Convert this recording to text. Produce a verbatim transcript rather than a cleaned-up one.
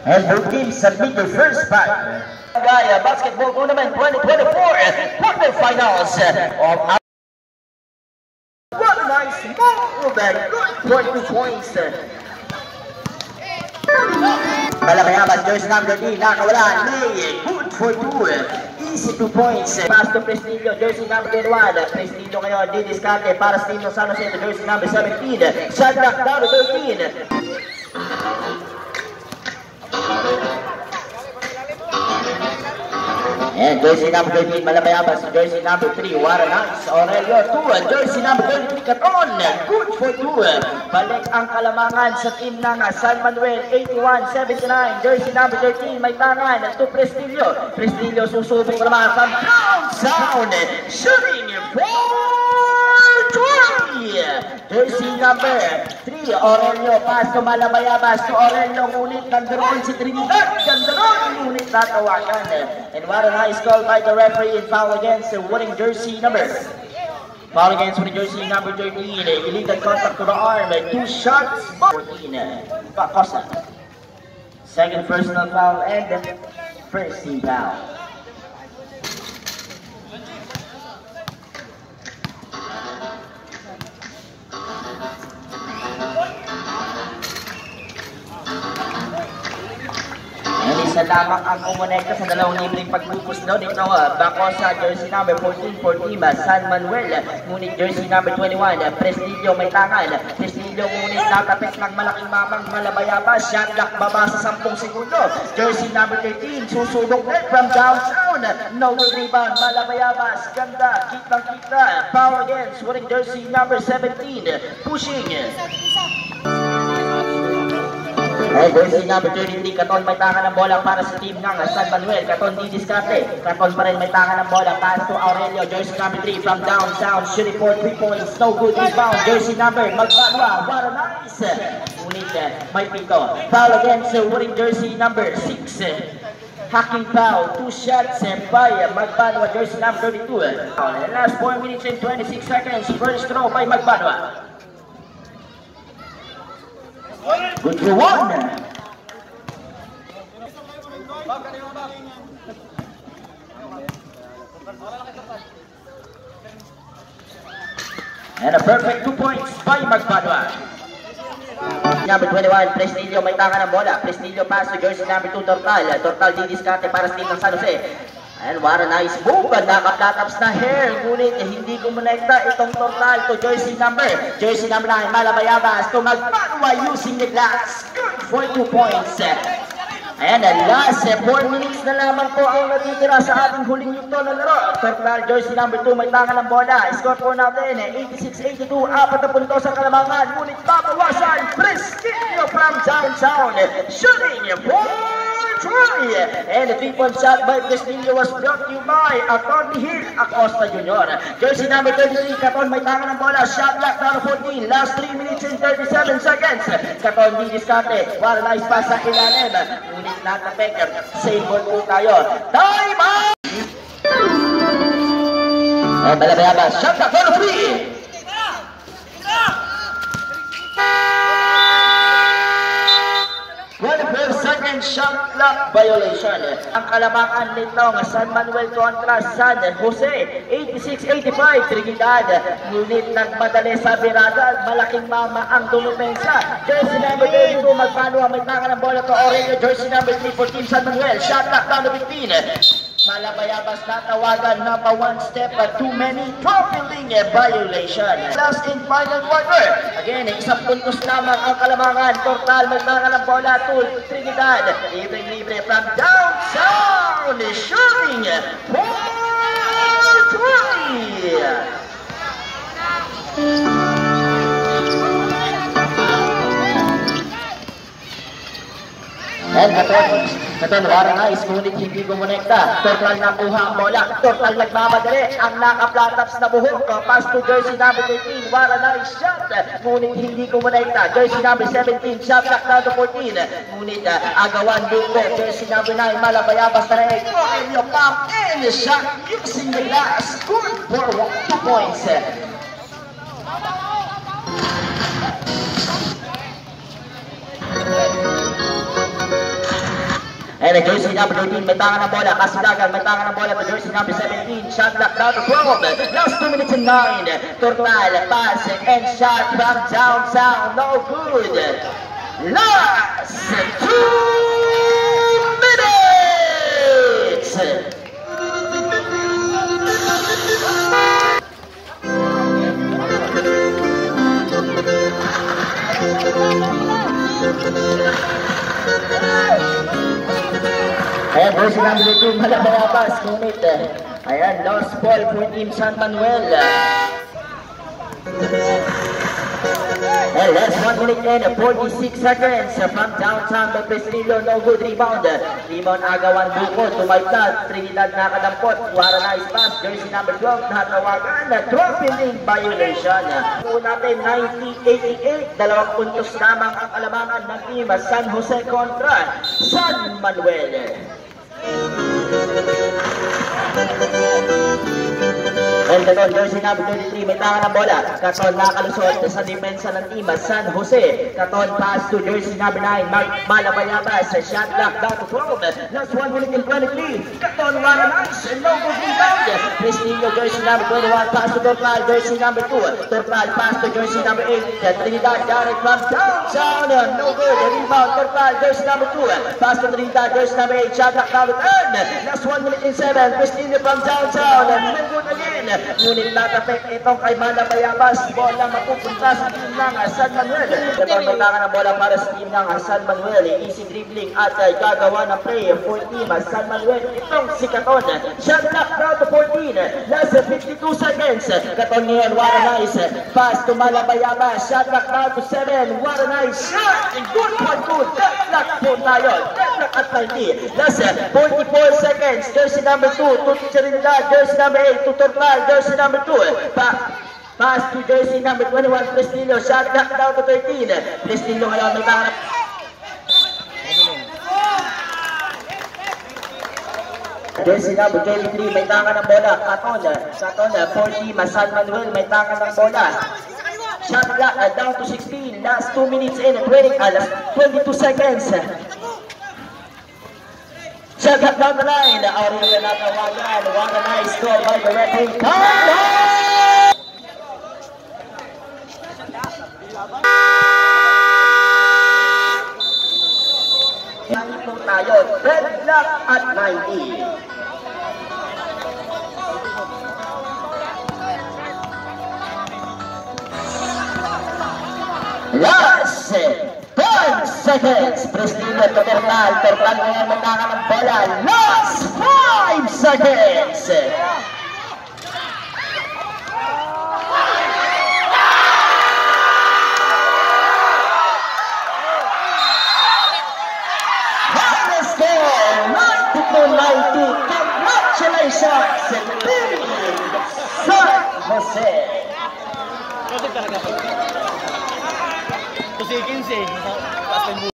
And both teams submit their first fight. Gaya Basketball Tournament twenty twenty-four quarterfinals of what a nice move and good twenty points. Malamayabas, jersey number three, nakawala, May, good for two. Easy two points. Pass to Prestillo, jersey number twenty-one. Prestillo ngayon, didiskarte para sa team ng San Jose, jersey number seventeen. Shot knock down to thirteen. And jersey number thirteen, Malamayabas, jersey number three, what a nice Aurelio, two, jersey number thirty-three, Caton, good for two. Balik ang kalamangan sa team ng San Manuel, eighty-one seventy-nine, jersey number thirteen, may tangan to Prestillo. Prestillo susubok naman from downtown, shooting for twenty. Jersey number three, Aurelio, pass to Malamayabas, to Aurelio, ngunit nandaroon si Trinidad, nandaroon, ngunit natawagan. And what a nice call by the referee and foul against the winning jersey number. Foul against winning jersey number thirteen, illegal contact to the arm, two shots, fourteen, Pacosa. Second personal foul and first team foul. Isa lamang ang kumonekta sa dalawang libreng pagpupus daw dito uh, bako sa jersey number fourteen for team uh, San Manuel, ngunit jersey number twenty-one, uh, Prestillo may tangan. Prestillo ngunit nakapit ng malaking mamang Malamayabas, shot clock baba sa sampung segundo. Jersey number thirteen, susubok net from downtown, no rebound, Malamayabas, ganda, kitang kita, foul against winning jersey number seventeen, pushing. Ay, jersey number thirty-three, Caton may tangan ng bola para sa team ng San Manuel. Caton didiskarte. Caton pa rin may tangan ng bola. Pass to Aurelio, jersey number three from downtown, shooting for three points. No good rebound. Jersey number Magbanwa. What a nice. Ngunit may pito. Foul against winning jersey number six. Hacking foul. Two shots by Magbanwa, jersey number thirty-two. Last four minutes and twenty-six seconds. First throw by Magbanwa. Good for one. And a perfect two points by Magbanwa. Number twenty-one, Prestillo may tangan ng bola. Prestillo pass to jersey number two, Tortal. Tortal didiskarte para sa team ng San Jose. And what a nice move. Naka-flat-ups na hair. Ngunit hindi kumonekta itong Tortal to jersey number. Jersey number nine, Malamayabas to Magbanwa using the glass. Good for two points. And the last four minutes na lamang po ang natitira sa ating huling yugto na laro. Tortal, jersey number two, may tangan ng bola. Score po natin, eighty-six eighty-two, apat na puntos sa kalamangan. Ngunit babawasan, Prestillo from downtown. Shooting for three. And the three-point shot by Prestillo was brought to you by Atty. Hill Acosta Junior Jersey number thirty-three, Caton may tangan ng bola. Shot clock down fourteen. Last three minutes and thirty-seven seconds. Caton didiskarte. What a nice pass sa ilalim. Ngunit natapik. Save ball po tayo. Time out! And Malamayabas. Shot clock down three. twenty-five second shot clock violation. Ang kalamangan nito ng San Manuel kontra San Jose, eighty-six eighty-five, Trinidad. Ngunit nagmadali sa birada, malaking mama ang dumipensa. Jersey number thirty-two, Magbanwa may tangan ng bola to Aurelio, jersey number three for team San Manuel. Shot clock down to fifteen. Malamayabas natawagan na pa one step at too many, troubling violation. Last in final quarter. Again, isang puntos lamang ang kalamangan. Tortal magtangan ng bola to Trinidad. Libre-libre from downtown. Shooting for three. And Caton, Caton wala na, ngunit hindi kumonekta. Tortal nakuha ang bola. Tortal nagmamadali. Ang naka-flat-ups na buhok. Pass to jersey number thirteen. Wala na, shot. Ngunit hindi kumonekta. Jersey number seventeen. Shot clock down to fourteen. Ngunit uh, agawan dito. Jersey number nine. Malamayabas na rin. Aurelio pump in. Shot using the glass. Good for two points. And the jersey number thirteen, may tangan ng bola. Kasilagan, may tangan ng bola to jersey number seventeen. Shot clock down to twelve. Last two minutes and nine. Tortal, pass, and shot from downtown. No good. Last two minutes. Ayan, jersey number two, malabayabas, ngunit, ayan, lost ball for Team San Manuel. And last one minute and forty-six seconds from downtown by Prestillo, no good rebound. Limon Agawan Buko, tumaytad, Trinidad nakadampot, Wara nice pass, jersey number twelve, natawagan, dropping in violation. Po natin, ninety eighty-eight, dalawang puntos lamang ang alamangan ng Team San Jose kontra San Manuel. And Katon, jersey number twenty-three, may tangan ng bola. Katon nakalusot sa depensa ng Team San Jose. Katon pass to jersey number nine, Mark Malabayabas. Shot clock down to twelve. Last one minute and twenty-three. Katon Wara nice and no good rebound. Prestillo, jersey number twenty-one, pass to Tortal, jersey number two. Tortal pass to jersey number eight. Trinidad Garrett from downtown. No good rebound. Tortal, jersey number two. Pass to Trinidad, jersey number eight. Shot clock down to ten. Last one minute and seven. Prestillo from downtown. No good again. Ngunit natapik itong kay Malabayabas. Bola mapupunta sa team ng San Manuel. Kapag may tangan ng bola para sa team ng San Manuel, easy dribbling at uh, gagawa ng play for team San Manuel. Itong si Katon. Shot clock down to fourteen. Last fifty-two seconds. Katon ngayon, Wara nice. Pass to Malabayabas. Shot clock down to seven. Wara nice. Shot! Good one, good. Deadlock po tayo. Deadlock at ninety. Last forty-four seconds. Jersey number two to Trinidad. Jersey number eight to Tortal. Jersey number two. Pa pass to jersey number twenty-one, Prestillo. Shot clock down to thirteen. Prestillo ngayon may tangan. Jersey number twenty-three, may tangan ng bola. Katon. Katon for Team San Manuel, may tangan ng bola. Shot clock uh, down to sixteen. Last two minutes and twenty, uh, last twenty-two seconds. Shot clock down the line. Aurelio natawagan. What a nice score by the referee. Time on! Ito tayo. Red clock at ninety. Last ten seconds. Prestillo to Tortal. Tortal ngayon may tangan ng bola. Last five seconds. Final score, ninety to ninety. Congratulations, Team San Jose. Kasi talaga. Kasi quince.